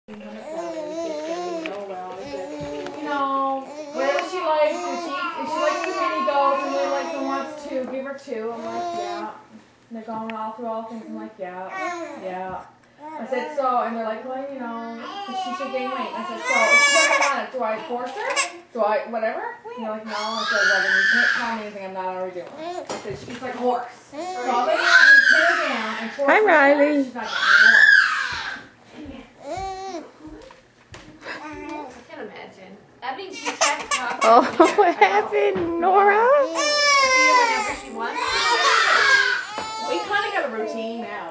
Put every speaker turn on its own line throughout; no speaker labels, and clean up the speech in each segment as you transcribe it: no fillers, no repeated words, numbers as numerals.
Whatever she likes, if she likes the mini goats and really likes and wants to, give her 2. I'm like, yeah. And they're going all through all things. I'm like, yeah. I said, so, and they're like, well, she should gain weight. I said, so, if she doesn't want it, do I force her? Do I, whatever? And they're like, no. I said, well, then you can't tell me anything I'm not already doing. I said, she's like a horse. So all they want is pin her down and force her. Hi, Riley. She's not getting more.
That means she's got to talk.
Oh, what happened, Nora?
Whenever she wants to.
We kind of got a routine now.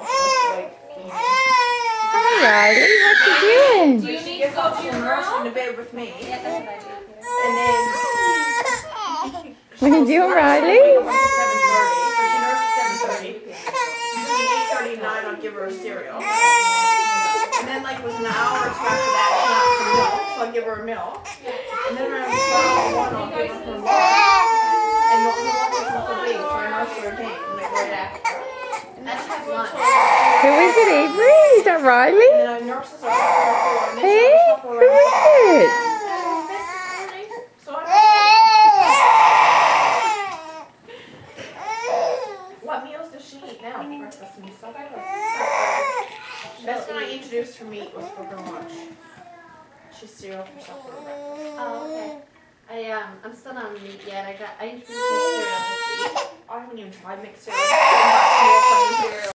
Hi, Riley. What you doing?
Do you need to go to your room?
In the bed with me.
Yeah, that's what I do.
And then...
What are you doing, Riley?
So she nurses 7:30. Between 8:30 and 9, I'll give her a cereal. And then, like, with an hour or 2 after that, she wants some milk, so I'll give her a milk. And then around 12 or 1, I'll give her her milk. And her milk isn't so big, so I nurse her again, like right after. And then she has lunch.
Who is it, Avery? Is that Riley?
And then I nurse her for 4, and then
Hey,
she has
who is it?
So what meals does she eat now? Breakfast and stuff. Best when I introduced her meat was for her lunch. She's cereal for supper and breakfast.
Oh, okay. I'm still not on meat yet. I introduced you to cereal this week.
I haven't even tried mixed cereal. I'm not cereal.